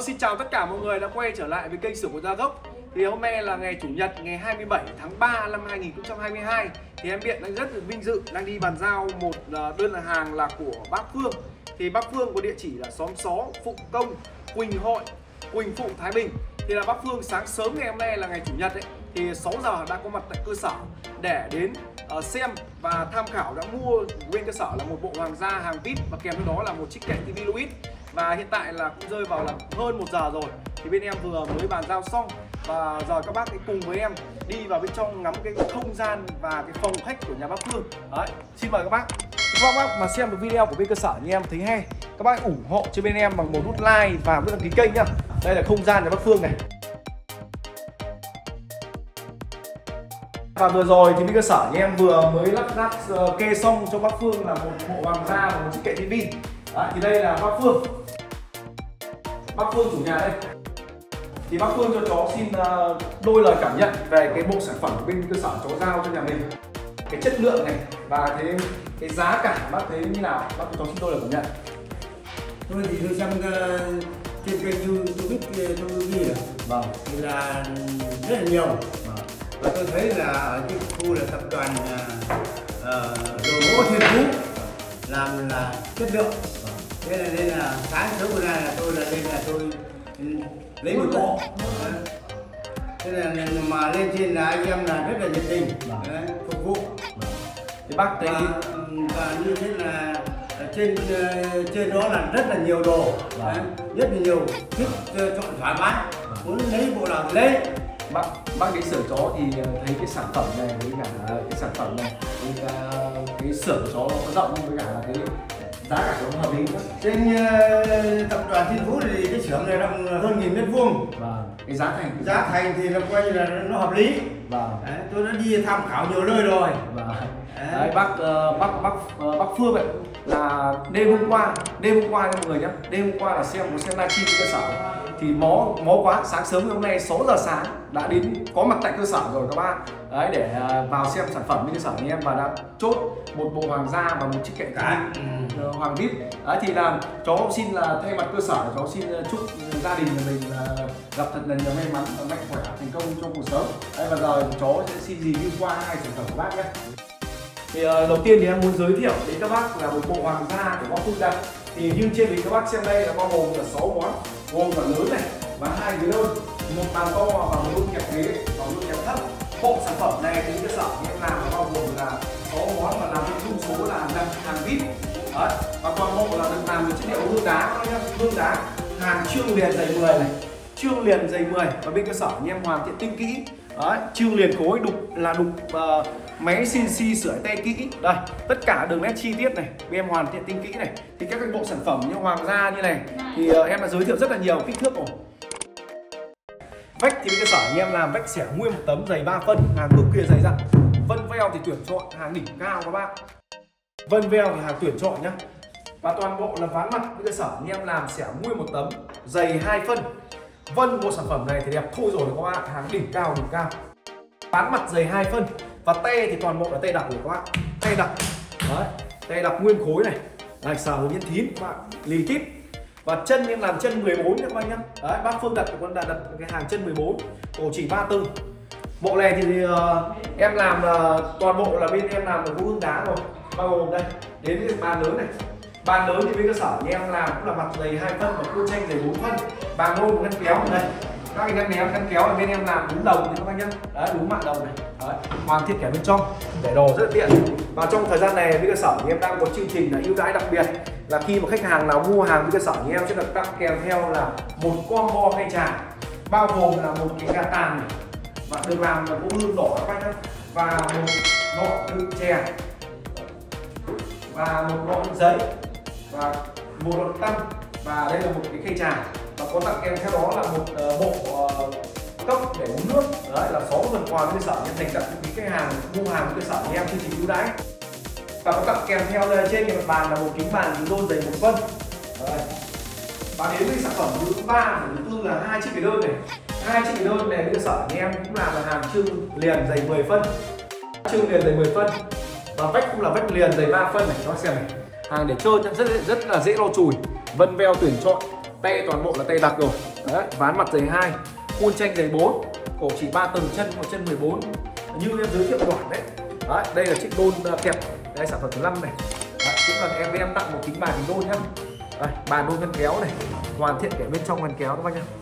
Vâng, xin chào tất cả mọi người đã quay trở lại với kênh Xưởng Quần Áo Gốc. Thì hôm nay là ngày Chủ nhật, ngày 27 tháng 3 năm 2022. Thì em Biện đang rất là vinh dự đang đi bàn giao một đơn hàng là của bác Phương. Thì bác Phương có địa chỉ là xóm Xó, Phụng Công, Quỳnh Hội, Quỳnh Phụ, Thái Bình. Thì là bác Phương sáng sớm ngày hôm nay là ngày Chủ nhật ấy, thì 6 giờ đã có mặt tại cơ sở để đến xem và tham khảo, đã mua bên cơ sở là một bộ hoàng gia hàng VIP và kèm theo đó là một chiếc kệ TV Louis. Và hiện tại là cũng rơi vào là hơn 1 giờ rồi. Thì bên em vừa mới bàn giao xong và giờ các bác hãy cùng với em đi vào bên trong ngắm cái không gian và cái phòng khách của nhà bác Phương. Đấy, xin mời các bác. Các bác mà xem được video của bên cơ sở như em thấy hay, các bác ủng hộ cho bên em bằng một nút like và nút đăng ký kênh nhá. Đây là không gian nhà bác Phương này. Và vừa rồi thì bên cơ sở nhà em vừa mới lắp ráp kê xong cho bác Phương là một bộ hoàng gia và một chiếc kệ tivi. Đấy, thì đây là bác Phương. Bác Phương chủ nhà đây. Thì bác Phương cho cháu xin đôi lời cảm nhận về cái bộ sản phẩm của bên cơ sở cháu giao cho nhà mình. Cái chất lượng này và cái giá cả bác thấy như nào? Bác cho cháu xin đôi lời cảm nhận. Tôi thì tôi xem trên kênh YouTube tôi ghi rồi. Vâng. Thì là rất là nhiều. Và tôi thấy là ở cái khu là tập đoàn đồ gỗ Thiên Phú làm là chất lượng. Thế nên là sáng sớm bữa nay là tôi lấy một bộ. Thế là mà lên trên là anh em là rất là nhiệt tình phục vụ. Thì bác thấy và như thế là trên đó là rất là nhiều đồ, rất là nhiều thích chọn thoải mái, muốn lấy bộ nào thì lấy. Bác đến xưởng chó thì thấy cái sản phẩm này với cả cái sản phẩm này, cái xưởng chó nó rộng với cả là cái giá cả nó hợp lý. Trên tập đoàn Thiên Phú thì cái xưởng này rộng hơn 1000 mét vuông. Và cái giá thành thì nó coi như là nó hợp lý. Tôi đã đi tham khảo nhiều nơi rồi. Đấy, bác Phương ấy là đêm hôm qua nha mọi người nhé, đêm hôm qua là xem livestream cơ sở thì mó quá, sáng sớm hôm nay 6 giờ sáng đã đến có mặt tại cơ sở rồi các bác. Đấy, để vào xem sản phẩm bên cơ sở anh em và đã chốt một bộ hoàng gia và một chiếc kệ hoàng VIP. Đấy, thì là cháu xin là thay mặt cơ sở cháu xin chúc gia đình nhà mình gặp thật là nhiều may mắn và mạnh khỏe, thành công trong cuộc sống. Đấy, và giờ cháu sẽ xin review qua hai sản phẩm của bác nhé. Thì đầu tiên thì em muốn giới thiệu đến các bác là một bộ hoàng gia của bác Phương đây. Thì như trên thì các bác xem đây là bao gồm là 6 món, gồm cả lớn này và 2 ghế đơn, một bàn to và một luôn kẹp ghế và luôn kẹp thấp. Bộ sản phẩm này thì cơ sở em làm bao gồm là 6 món và làm chung số là 5 hàng VIP. Đấy, và toàn bộ là được làm với chất liệu hương đá, hàng trương liền dày 10 này, trương liền dày 10 và bên cơ sở anh em hoàn thiện tinh kỹ. Đấy, trương liền khối đục máy CNC sửa tay kỹ. Đây, tất cả đường nét chi tiết này bên em hoàn thiện tinh kỹ này. Thì các cái bộ sản phẩm như hoàng gia như này thì em đã giới thiệu rất là nhiều kích thước rồi. Vách thì bên cơ sở anh em làm vách xẻ nguyên một tấm dày 3 phân, hàng cực kỳ dày dặn. Vân veo thì tuyển chọn hàng đỉnh cao các bác. Vân veo thì hàng tuyển chọn nhá. Và toàn bộ là ván mặt bên cơ sở anh em làm xẻ nguyên một tấm dày 2 phân. Vân bộ sản phẩm này thì đẹp thôi rồi các bạn, hàng đỉnh cao. Ván mặt dày 2 phân. Và tay thì toàn bộ là tay đặc của các bạn, tay đặc. Đấy, tay đặc nguyên khối này, này sờ nhân thím các bạn, lì kíp. Và chân em làm chân 14 các bạn nhá. Đấy, bác Phương đặt cái hàng chân 14, cổ chỉ 34. Bộ này thì em làm toàn bộ là bên em làm là gỗ hương đá rồi, bao gồm đây đến cái bàn lớn này. Bàn lớn thì bên cơ sở nhà em làm cũng là mặt dày 2 phân và cua tranh dày 4 phân. Bàn môn ngăn kéo ở đây. Các cái ngăn kéo ở bên em làm đúng đồng thì các bác nhá. Đấy, đúng mạng đồng này. Đấy, hoàn thiện cả bên trong để đồ rất là tiện. Và trong thời gian này bên cơ sở nhà em đang có chương trình là ưu đãi đặc biệt là khi mà khách hàng nào mua hàng bên cơ sở nhà em sẽ được tặng kèm theo là một combo khay trà, bao gồm là một cái gà tàn này và được làm là gỗ hương đỏ các bác nhá, và một nọ đựng chè và một nọ đựng giấy và một nọ tăm, và đây là một cái khay trà và có tặng kèm theo đó là một bộ cốc để uống nước. Đấy là 6 phần quà cơ sở em dành tặng những cái hàng mua hàng cơ sở nhà em chương trình ưu đãi. Và có tặng kèm theo trên cái mặt bàn là một kính bàn kính đôn dày 1 phân. Đấy. Và đến với sản phẩm thứ 3 và thứ 4 là 2 chiếc ghế đơn này. 2 chiếc ghế đơn này cơ sở nhà em cũng làm là hàng trương liền dày 10 phân. Trương liền dày 10 phân. Và vách cũng là vách liền dày 3 phân này, các bác xem này. Hàng để trơn rất là dễ lau chùi. Vân veo tuyển chọn, tay toàn bộ là tay đặc rồi. Đấy, ván mặt giày 2, khuôn tranh giày 4, cổ chỉ 3 tầng, chân một chân 14 như em giới thiệu đoạn đấy. Đấy, đây là chiếc đôn kẹp, đây sản phẩm thứ 5 này. Đấy, cũng là em tặng một kính bàn kính đôn nhá. Đây, bàn đôn ngăn kéo này, hoàn thiện kẻ bên trong ngăn kéo các bác nhá.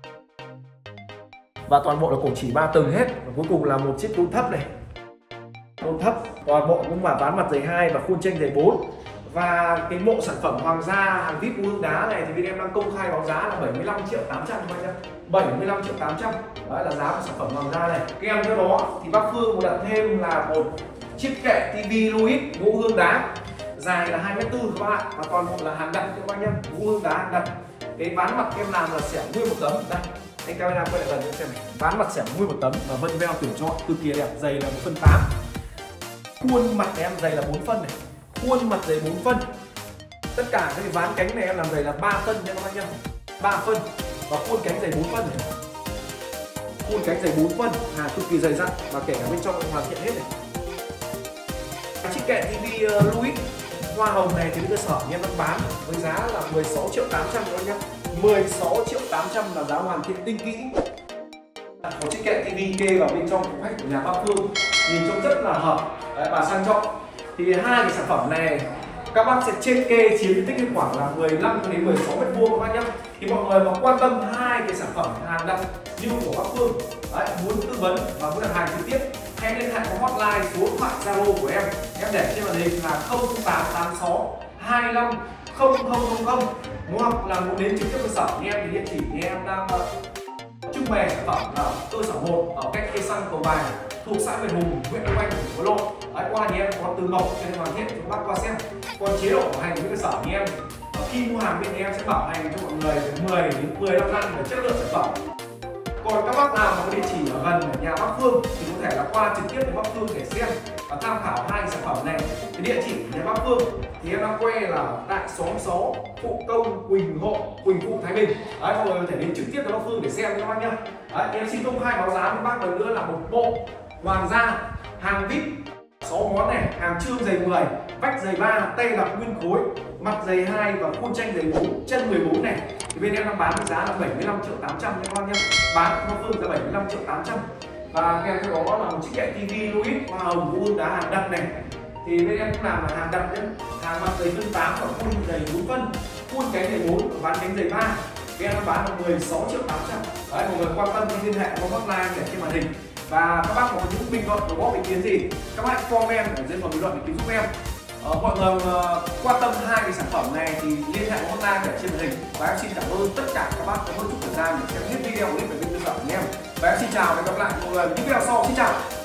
Và toàn bộ là cổ chỉ 3 tầng hết. Và cuối cùng là một chiếc đôn thấp này, đôn thấp, toàn bộ cũng là ván mặt giày 2 và khuôn tranh giày 4. Và cái bộ sản phẩm hoàng gia hàng VIP Hương Đá này thì bên em đang công khai báo giá là 75.800.000 các bạn nhé. 75.800.000 đấy là giá của sản phẩm hoàng gia này. Kèm theo đó thì bác Phương đặt thêm là một chiếc kệ TV Louis gỗ Hương Đá dài là 2m4 các bạn, và toàn bộ là hàng đặt các bạn nhé, gỗ Hương Đá hàng đặt. Cái ván mặt em làm là xẻng nguyên một tấm đây, anh camera quay lại gần cho xem này. Ván mặt xẻng nguyên một tấm và vân veo tuyển chọn cực kỳ đẹp, dày là 1/8. Khuôn mặt em dày là 4 phân này, khuôn mặt dày 4 phân. Tất cả cái ván cánh này em làm dày là 3 phân nha các bác nhá, 3 phân. Và khuôn cánh dày 4 phân này, khuôn cánh dày 4 phân, hàng cực kỳ dày dặn và kể cả bên trong hoàn thiện hết này. Chiếc kệ TV Louis hoa hồng này thì bây giờ sở em đang bán với giá là 16.800.000 các bác nhá. 16.800.000 là giá hoàn thiện tinh kỹ. Một chiếc kệ TV kê vào bên trong phòng khách của nhà bác Phương, nhìn trông rất là hợp và sang trọng. Thì hai cái sản phẩm này các bác sẽ trên kê chiếm diện tích khoảng là 15 đến 16 m² các bác nhé. Thì mọi người mà quan tâm hai cái sản phẩm hàng đặt như của bác Phương, đấy, muốn tư vấn và muốn đặt hàng trực tiếp, hãy liên hệ có hotline số điện thoại Zalo của em để trên màn hình là 0886 25 0000, hoặc là muốn đến trực tiếp cơ sở như em thì địa chỉ thì em đang trưng bày sản phẩm ở cơ sở 1 ở cách cây xăng Cầu Bài thuộc xã Việt Hùng, huyện Đông Anh, thành phố Lộ. Qua thì em có từ mộc cho nên hoàn thiện cho bác qua xem. Còn chế độ bảo hành với cơ sở như em, khi mua hàng bên em sẽ bảo hành cho mọi người 10 đến 15 năm về chất lượng sản phẩm. Còn các bác nào mà có địa chỉ ở gần nhà bác Phương thì có thể là qua trực tiếp với bác Phương để xem và tham khảo hai sản phẩm này. Cái địa chỉ của nhà bác Phương thì em đang quay là tại xóm 6 Phụ Công, Quỳnh Hộ, Quỳnh Phụ, Thái Bình. Đấy, mọi người có thể đến trực tiếp với bác Phương để xem các bác nhá. Đấy, em xin công khai báo giá với bác lần nữa là một bộ hoàng gia hàng VIP 6 món này, hàng trương giày 10, vách giày 3, tay đặt nguyên khối, mặt giày 2 và khuôn tranh giày 4, chân 14 này. Thì bên em đang bán với giá là 75.800.000 các bác nhá. Bán cho Phương là 75.800.000. Và kèm theo đó là một chiếc kệ TV Louis hoa hồng gỗ Hương Đá hàng đặt này. Thì bên em cũng làm là hàng đặt nhé, hàng mặt giày phân 8 và khuôn giày 4 phân, khuôn cánh giày 4 và ván cánh giày 3. Em đang bán là 16.800.000. Đấy, mọi người quan tâm thì liên hệ qua hotline để trên màn hình. Và các bác có những bình luận góp ý kiến gì, các bác comment ở dưới phần bình luận để tìm giúp em. Mọi người quan tâm hai cái sản phẩm này thì liên hệ hotline để trên màn hình. Và em xin cảm ơn tất cả các bác đã mất chút thời gian để xem hết video clip về bên cơ sở của em. Và em xin chào và hẹn gặp lại mọi người những video sau. Xin chào.